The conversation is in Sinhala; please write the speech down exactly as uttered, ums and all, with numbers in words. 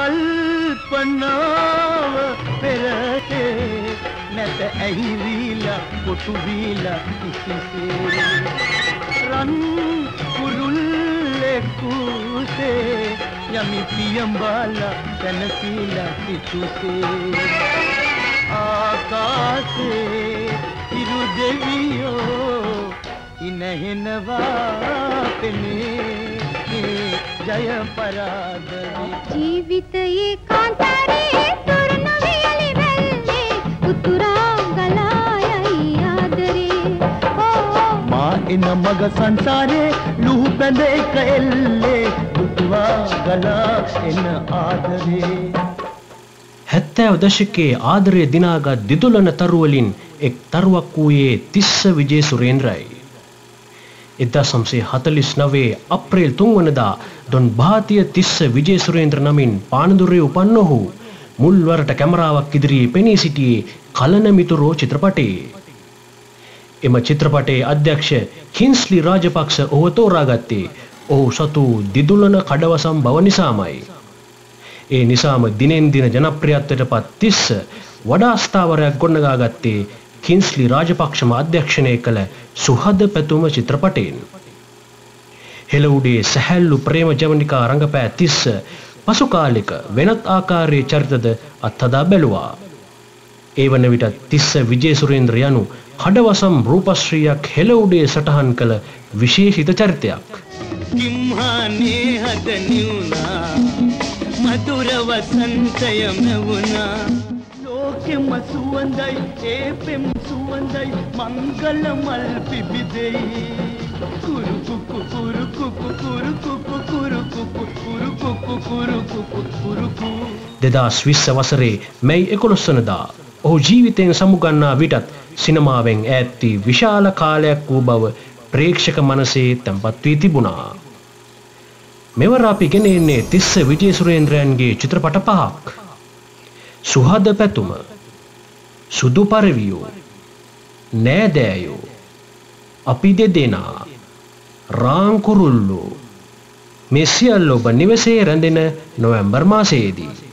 කල්පනාව පෙරටේ නැත ඇහිවිලා කොටු වීලා කිසිසේ රන් කුරුල්ලෙකුසේ යමි පියඹාලා පැනසීලා සිටුසේ ආකාසේ ඉරු දෙවියෝ ඉනහෙනවා පෙනේ ජය පරාදවි ජීවිතයේ කාන්තාරේ තොරණ වියලි වැල්ලේ උතුරා ගලා යයි ආදරේ මා එන මග සංසාරේ ලුහු බැඳ එක එල්ලේ උතුරා ගලා එන ආදරේ හැත්තෑව දශකයේ ආදරය දිනාගත් දිදුලන තරුවලින් එක් තරුවක් වූයේ තිස්ස විජේසුරේන්ද්‍රයි. එක්දාස් නවසිය හතළිස් නවය අප්‍රේල් තුන්වනදා දොන් භාතිය තිස්ස විජේසුරේන්ද්‍ර නමින් පානදුරේ උපන් ඔහු මුල්වරට කැමරාවක් ඉදිරියේ පෙනී සිටියේ කලන මිතුරෝ චිත්‍රපටයේ. එම චිත්‍රපටයේ අධ්‍යක්ෂ කින්ස්ලි රාජපක්ෂ ඔහු තෝරාගත්තේ ඔහු සතු දිදුලන කඩවසම් බව නිසාමයි. ඒ නිසාම දිනෙන් දින ජනප්‍රියත්වයට පත් තිස්ස වඩා ස්ථාවරයක් ගොඩනගා ගත්තේ කින්ස්ලි රාජපක්ෂම අධ්‍යක්ෂණය කළ සුහද පැතුම චිත්‍රපටයෙන්. හෙළඋඩේ සැහැල්ලු ප්‍රේම ජවනිකා රංගපෑ තිස්ස පසු කාලෙක වෙනත් ආකාරයේ චරිතද අත්හදා බැලුවා. ඒ වන විට තිස්ස විජේසුරේන්ද්‍ර යනු කඩවසම් රූපශ්‍රීයක් හෙළඋඩේ සටහන් කළ විශේෂිත චරිතයක්. කිම්හානේ හද නිවුනා මధుර වසන්තයම වුණා ලෝකෙම සුවඳයි ඒ පෙම් සුවඳයි මංගල මල් පිබිදෙයි කුරු කුකු කුරු කුකු කුරු කුකු කුරු කුකු කුරු කුකු කුරු කුකු කුරු කුකු දෙදාස් විස්ස වසරේ මැයි එකොළොස් වනදා ඔහු ජීවිතයෙන් සමුගන්නා විටත් සිනමාවෙන් ඈත් වී විශාල කාලයක් වූ බව ප්‍රේක්ෂක මනසේ තැන්පත් වී තිබුණා. මෙවර අපි ගෙන එන්නේ තිස්ස විජේසුරේන්ද්‍රයන්ගේ චිත්‍රපට පහක්. සුහද පැතුම, සුදු පරවියෝ, නෑදෑයෝ, අපි දෙදෙනා, රාංකුරුල්ලෝ මේ සියල්ල ඔබ නිවසේ රැඳෙන නොවැම්බර් මාසයේදී